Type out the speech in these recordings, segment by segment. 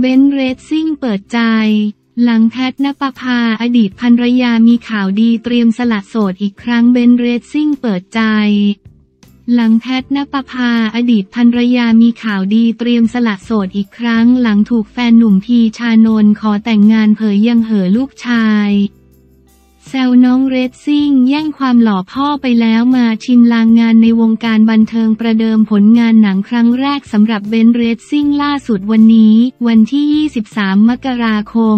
เบนซ์เรซซิ่งเปิดใจหลังแพทณปภาอดีตภรรยามีข่าวดีเตรียมสละโสดอีกครั้งเบนซ์เรซซิ่งเปิดใจหลังแพทณปภาอดีตภรรยามีข่าวดีเตรียมสละโสดอีกครั้งหลังถูกแฟนหนุ่มพีชานนท์ขอแต่งงานเผยยังเห่อลูกชายแซวน้องเรซซิ่งแย่งความหล่อพ่อไปแล้วมาชิมลางงานในวงการบันเทิงประเดิมผลงานหนังครั้งแรกสำหรับเบนซ์เรซซิ่งล่าสุดวันนี้วันที่ 23 มกราคม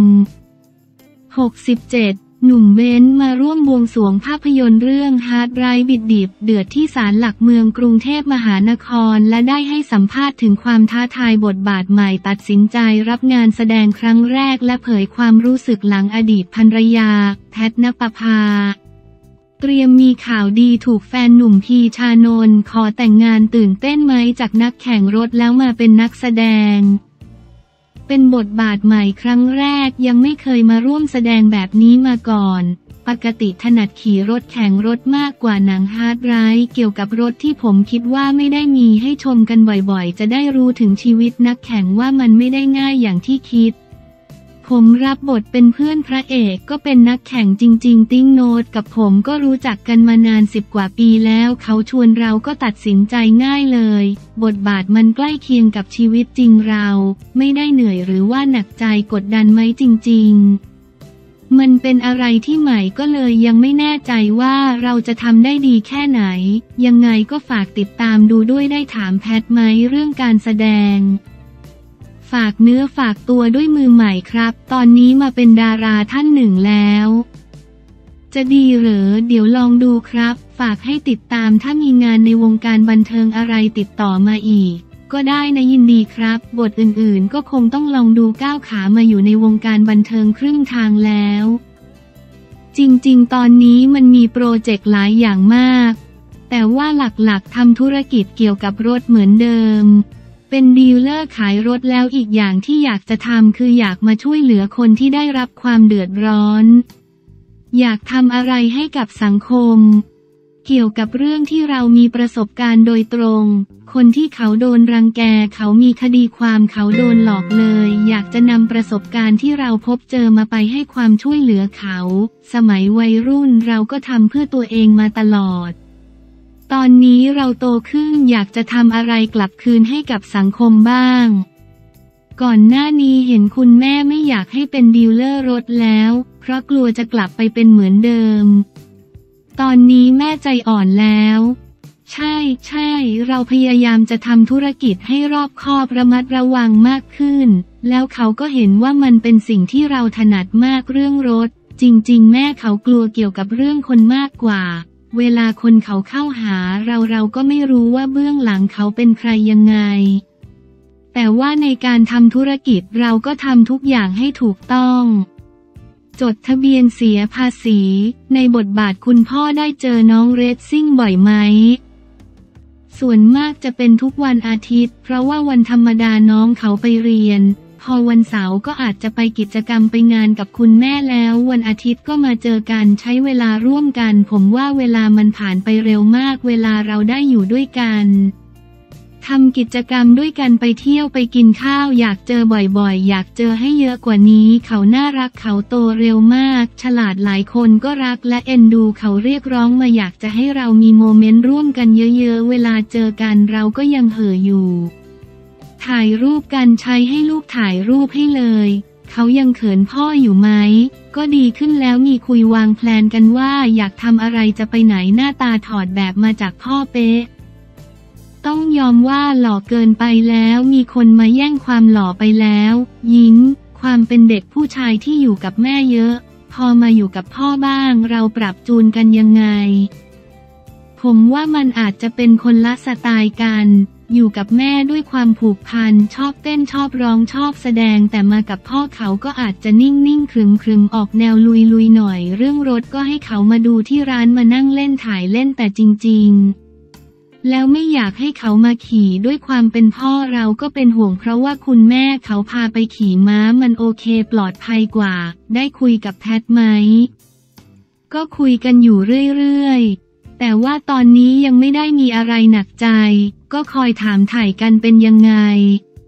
67 หนุ่มเบนซ์มาร่วมบวงสรวงภาพยนตร์เรื่องฮาร์ดไรว์บิดดิบเดือดที่ศาลหลักเมืองกรุงเทพมหานครและได้ให้สัมภาษณ์ถึงความท้าทายบทบาทใหม่ตัดสินใจรับงานแสดงครั้งแรกและเผยความรู้สึกหลังอดีตภรรยาแพทณปภาเตรียมมีข่าวดีถูกแฟนหนุ่มพีชานนท์ขอแต่งงานตื่นเต้นไหมจากนักแข่งรถแล้วมาเป็นนักแสดงเป็นบทบาทใหม่ครั้งแรกยังไม่เคยมาร่วมแสดงแบบนี้มาก่อนปกติถนัดขี่รถแข่งรถมากกว่าหนังฮาร์ดไรว์เกี่ยวกับรถที่ผมคิดว่าไม่ได้มีให้ชมกันบ่อยๆจะได้รู้ถึงชีวิตนักแข่งว่ามันไม่ได้ง่ายอย่างที่คิดผมรับบทเป็นเพื่อนพระเอกก็เป็นนักแข่งจริงๆติ้งโนตกับผมก็รู้จักกันมานาน10 กว่าปีแล้วเขาชวนเราก็ตัดสินใจง่ายเลยบทบาทมันใกล้เคียงกับชีวิตจริงเราไม่ได้เหนื่อยหรือว่าหนักใจกดดันไหมจริงๆมันเป็นอะไรที่ใหม่ก็เลยยังไม่แน่ใจว่าเราจะทำได้ดีแค่ไหนยังไงก็ฝากติดตามดูด้วยได้ถามแพทไหมเรื่องการแสดงฝากเนื้อฝากตัวด้วยมือใหม่ครับตอนนี้มาเป็นดาราท่านหนึ่งแล้วจะดีเหรอเดี๋ยวลองดูครับฝากให้ติดตามถ้ามีงานในวงการบันเทิงอะไรติดต่อมาอีกก็ได้นะยินดีครับบทอื่นๆก็คงต้องลองดูก้าวขามาอยู่ในวงการบันเทิงครึ่งทางแล้วจริงๆตอนนี้มันมีโปรเจกต์หลายอย่างมากแต่ว่าหลักๆทำธุรกิจเกี่ยวกับรถเหมือนเดิมเป็นดีลเลอร์ขายรถแล้วอีกอย่างที่อยากจะทำคืออยากมาช่วยเหลือคนที่ได้รับความเดือดร้อนอยากทำอะไรให้กับสังคมเกี่ยวกับเรื่องที่เรามีประสบการณ์โดยตรงคนที่เขาโดนรังแกเขามีคดีความเขาโดนหลอกเลยอยากจะนำประสบการณ์ที่เราพบเจอมาไปให้ความช่วยเหลือเขาสมัยวัยรุ่นเราก็ทำเพื่อตัวเองมาตลอดตอนนี้เราโตขึ้นอยากจะทำอะไรกลับคืนให้กับสังคมบ้างก่อนหน้านี้เห็นคุณแม่ไม่อยากให้เป็นดีลเลอร์รถแล้วเพราะกลัวจะกลับไปเป็นเหมือนเดิมตอนนี้แม่ใจอ่อนแล้วใช่เราพยายามจะทำธุรกิจให้รอบคอบระมัดระวังมากขึ้นแล้วเขาก็เห็นว่ามันเป็นสิ่งที่เราถนัดมากเรื่องรถจริงๆแม่เขากลัวเกี่ยวกับเรื่องคนมากกว่าเวลาคนเขาเข้าหาเราก็ไม่รู้ว่าเบื้องหลังเขาเป็นใครยังไงแต่ว่าในการทำธุรกิจเราก็ทำทุกอย่างให้ถูกต้องจดทะเบียนเสียภาษีในบทบาทคุณพ่อได้เจอน้องเรซซิ่งบ่อยไหมส่วนมากจะเป็นทุกวันอาทิตย์เพราะว่าวันธรรมดาน้องเขาไปเรียนพอวันเสาร์ก็อาจจะไปกิจกรรมไปงานกับคุณแม่แล้ววันอาทิตย์ก็มาเจอกันใช้เวลาร่วมกันผมว่าเวลามันผ่านไปเร็วมากเวลาเราได้อยู่ด้วยกันทำกิจกรรมด้วยกันไปเที่ยวไปกินข้าวอยากเจอบ่อยๆอยากเจอให้เยอะกว่านี้เขาน่ารักเขาโตเร็วมากฉลาดหลายคนก็รักและเอ็นดูเขาเรียกร้องมาอยากจะให้เรามีโมเมนต์ร่วมกันเยอะๆเวลาเจอกันเราก็ยังเห่ออยู่ถ่ายรูปกันใช้ให้ลูกถ่ายรูปให้เลยเขายังเขินพ่ออยู่ไหมก็ดีขึ้นแล้วมีคุยวางแพลนกันว่าอยากทำอะไรจะไปไหนหน้าตาถอดแบบมาจากพ่อเป๊ะต้องยอมว่าหล่อเกินไปแล้วมีคนมาแย่งความหล่อไปแล้วยิ้มความเป็นเด็กผู้ชายที่อยู่กับแม่เยอะพอมาอยู่กับพ่อบ้างเราปรับจูนกันยังไงผมว่ามันอาจจะเป็นคนละสไตล์กันอยู่กับแม่ด้วยความผูกพันชอบเต้นชอบร้องชอบแสดงแต่มากับพ่อเขาก็อาจจะนิ่งๆครึมๆออกแนวลุยๆหน่อยเรื่องรถก็ให้เขามาดูที่ร้านมานั่งเล่นถ่ายเล่นแต่จริงๆแล้วไม่อยากให้เขามาขี่ด้วยความเป็นพ่อเราก็เป็นห่วงเพราะว่าคุณแม่เขาพาไปขี่ม้ามันโอเคปลอดภัยกว่าได้คุยกับแพทไหมก็คุยกันอยู่เรื่อยๆแต่ว่าตอนนี้ยังไม่ได้มีอะไรหนักใจก็คอยถามถ่ายกันเป็นยังไง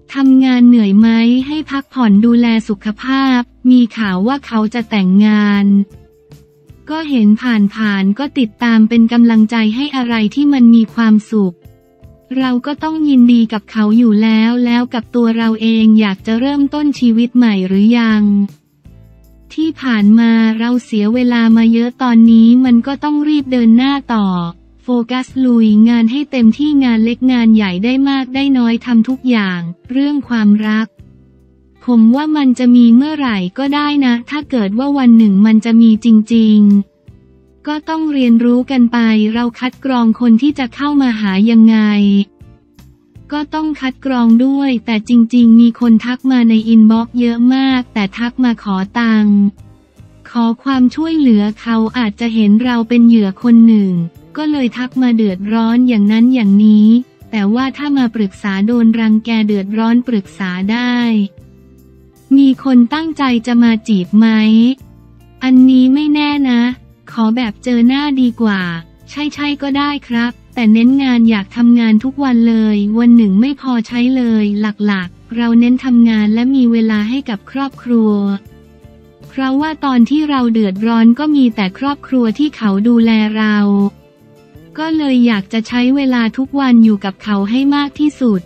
ทำงานเหนื่อยไหมให้พักผ่อนดูแลสุขภาพมีข่าวว่าเขาจะแต่งงานก็เห็นผ่านก็ติดตามเป็นกำลังใจให้อะไรที่มันมีความสุขเราก็ต้องยินดีกับเขาอยู่แล้วกับตัวเราเองอยากจะเริ่มต้นชีวิตใหม่หรือยังที่ผ่านมาเราเสียเวลามาเยอะตอนนี้มันก็ต้องรีบเดินหน้าต่อโฟกัสลุยงานให้เต็มที่งานเล็กงานใหญ่ได้มากได้น้อยทำทุกอย่างเรื่องความรักผมว่ามันจะมีเมื่อไหร่ก็ได้นะถ้าเกิดว่าวันหนึ่งมันจะมีจริงๆก็ต้องเรียนรู้กันไปเราคัดกรองคนที่จะเข้ามาหายังไงก็ต้องคัดกรองด้วยแต่จริงๆมีคนทักมาในอินบ็อกซ์เยอะมากแต่ทักมาขอตังค์ขอความช่วยเหลือเขาอาจจะเห็นเราเป็นเหยื่อคนหนึ่งก็เลยทักมาเดือดร้อนอย่างนั้นอย่างนี้แต่ว่าถ้ามาปรึกษาโดนรังแกเดือดร้อนปรึกษาได้มีคนตั้งใจจะมาจีบไหมอันนี้ไม่แน่นะขอแบบเจอหน้าดีกว่าใช่ก็ได้ครับแต่เน้นงานอยากทำงานทุกวันเลยวันหนึ่งไม่พอใช้เลยหลักๆเราเน้นทำงานและมีเวลาให้กับครอบครัวเพราะว่าตอนที่เราเดือดร้อนก็มีแต่ครอบครัวที่เขาดูแลเราก็เลยอยากจะใช้เวลาทุกวันอยู่กับเขาให้มากที่สุด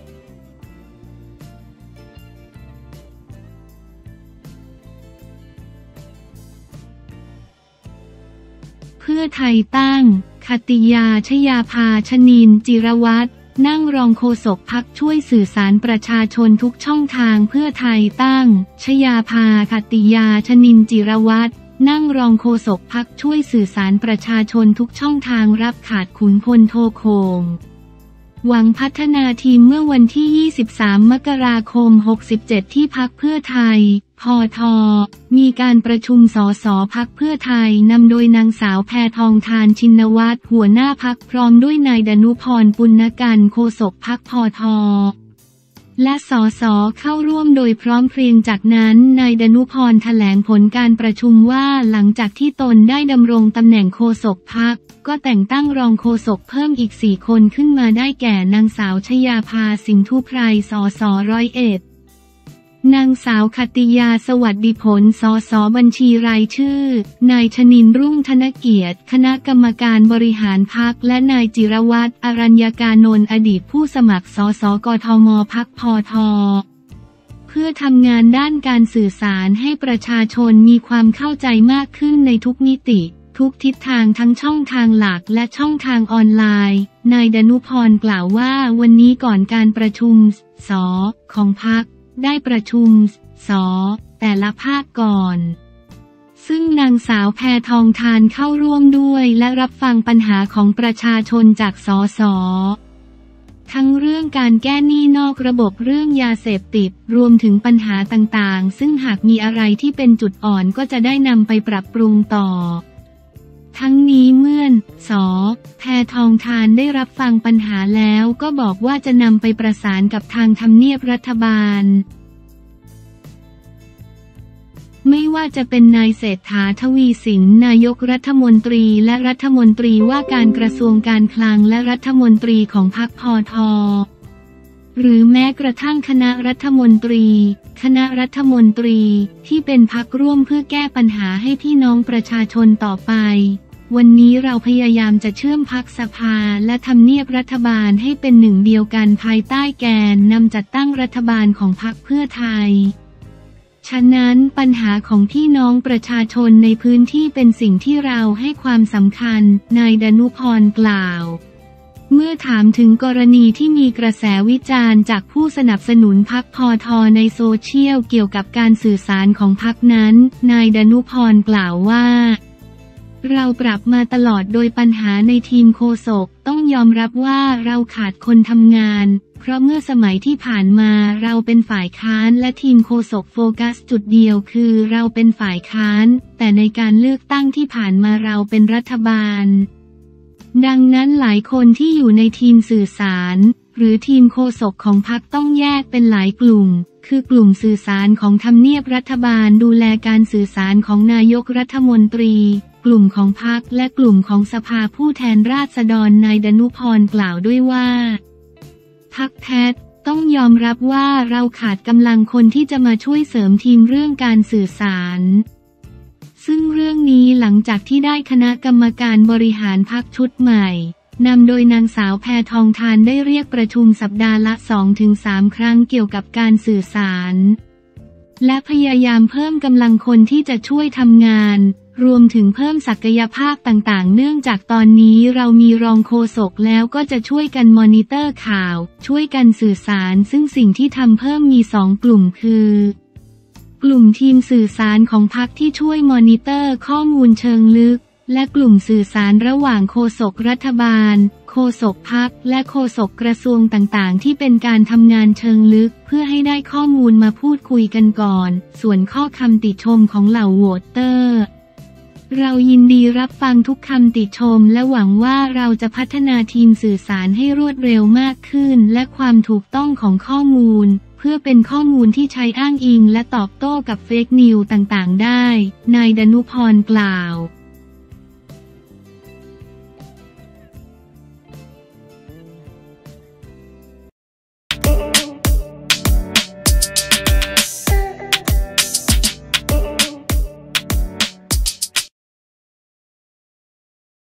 เพื่อไทยตั้งคติยาชยาภาชนินจิรวัตรนั่งรองโฆษกพรรคช่วยสื่อสารประชาชนทุกช่องทางเพื่อไทยตั้งชยาภาคติยาชนินจิรวัตรนั่งรองโฆษกพรรคช่วยสื่อสารประชาชนทุกช่องทางรับขาดขุนพลโทโคงหวังพัฒนาทีมเมื่อวันที่ 23 มกราคม 67 ที่พรรคเพื่อไทยพท.มีการประชุมสสพรรคเพื่อไทยนำโดยนางสาวแพทองธารชินวัตรหัวหน้าพรรคพร้อมด้วยนายดนุพรปุณกันต์โฆษกพรรคพท.และสสเข้าร่วมโดยพร้อมเพรียงจากนั้นนายดนุพรแถลงผลการประชุมว่าหลังจากที่ตนได้ดำรงตำแหน่งโฆษกพรรคก็แต่งตั้งรองโฆษกเพิ่มอีก4 คนขึ้นมาได้แก่นางสาวชยาภาสิงธุไพรสส101นางสาวคติยาสวัสดิผลสสบัญชีรายชื่อนายชนินทร์รุ่งธนเกียรติคณะกรรมการบริหารพรรคและนายจิรวัตรอรัญญากานนท์อดีตผู้สมัครสสกทมพรรคพท.เพื่อทำงานด้านการสื่อสารให้ประชาชนมีความเข้าใจมากขึ้นในทุกมิติทุกทิศทางทั้งช่องทางหลักและช่องทางออนไลน์นายดนุพรกล่าวว่าวันนี้ก่อนการประชุมส.ของพรรคได้ประชุมส.แต่ละภาคก่อนซึ่งนางสาวแพทองธารเข้าร่วมด้วยและรับฟังปัญหาของประชาชนจากส.ส.ทั้งเรื่องการแก้หนี้นอกระบบเรื่องยาเสพติดรวมถึงปัญหาต่างๆซึ่งหากมีอะไรที่เป็นจุดอ่อนก็จะได้นำไปปรับปรุงต่อทั้งนี้เมื่อส.แพทองธารได้รับฟังปัญหาแล้วก็บอกว่าจะนำไปประสานกับทางทำเนียบรัฐบาลไม่ว่าจะเป็นนายเศรษฐาทวีสินนายกรัฐมนตรีและรัฐมนตรีว่าการกระทรวงการคลังและรัฐมนตรีของพรรคพท.หรือแม้กระทั่งคณะรัฐมนตรีที่เป็นพรรคร่วมเพื่อแก้ปัญหาให้พี่น้องประชาชนต่อไปวันนี้เราพยายามจะเชื่อมพรรคสภาและทำเนียบรัฐบาลให้เป็นหนึ่งเดียวกันภายใต้แกนนำจัดตั้งรัฐบาลของพรรคเพื่อไทยฉะนั้นปัญหาของพี่น้องประชาชนในพื้นที่เป็นสิ่งที่เราให้ความสำคัญนายดนุพรกล่าวเมื่อถามถึงกรณีที่มีกระแสวิจารณ์จากผู้สนับสนุนพรรคพท.ในโซเชียลเกี่ยวกับการสื่อสารของพรรคนั้นนายดนุพรกล่าวว่าเราปรับมาตลอดโดยปัญหาในทีมโฆษกต้องยอมรับว่าเราขาดคนทำงานเพราะเมื่อสมัยที่ผ่านมาเราเป็นฝ่ายค้านและทีมโฆษกโฟกัสจุดเดียวคือเราเป็นฝ่ายค้านแต่ในการเลือกตั้งที่ผ่านมาเราเป็นรัฐบาลดังนั้นหลายคนที่อยู่ในทีมสื่อสารหรือทีมโฆษกของพรรคต้องแยกเป็นหลายกลุ่มคือกลุ่มสื่อสารของทำเนียบรัฐบาลดูแลการสื่อสารของนายกรัฐมนตรีกลุ่มของพรรคและกลุ่มของสภาผู้แทนราษฎรนายดนุพรกล่าวด้วยว่าพรรคแพทต้องยอมรับว่าเราขาดกำลังคนที่จะมาช่วยเสริมทีมเรื่องการสื่อสารซึ่งเรื่องนี้หลังจากที่ได้คณะกรรมการบริหารพรรคชุดใหม่นำโดยนางสาวแพทองธารได้เรียกประชุมสัปดาห์ละ 2-3 ครั้งเกี่ยวกับการสื่อสารและพยายามเพิ่มกำลังคนที่จะช่วยทำงานรวมถึงเพิ่มศักยภาพต่างๆเนื่องจากตอนนี้เรามีรองโฆษกแล้วก็จะช่วยกันมอนิเตอร์ข่าวช่วยกันสื่อสารซึ่งสิ่งที่ทำเพิ่มมี2 กลุ่มคือกลุ่มทีมสื่อสารของพรรคที่ช่วยมอนิเตอร์ข้อมูลเชิงลึกและกลุ่มสื่อสารระหว่างโฆษกรัฐบาลโฆษกพรรคและโฆษกกระทรวงต่างๆที่เป็นการทำงานเชิงลึกเพื่อให้ได้ข้อมูลมาพูดคุยกันก่อนส่วนข้อคำติชมของเหล่าโหวตเตอร์เรายินดีรับฟังทุกคำติชมและหวังว่าเราจะพัฒนาทีมสื่อสารให้รวดเร็วมากขึ้นและความถูกต้องของข้อมูลเพื่อเป็นข้อมูลที่ใช้อ้างอิงและตอบโต้กับเฟกนิวส์ต่างๆได้นายดนุพรกล่าว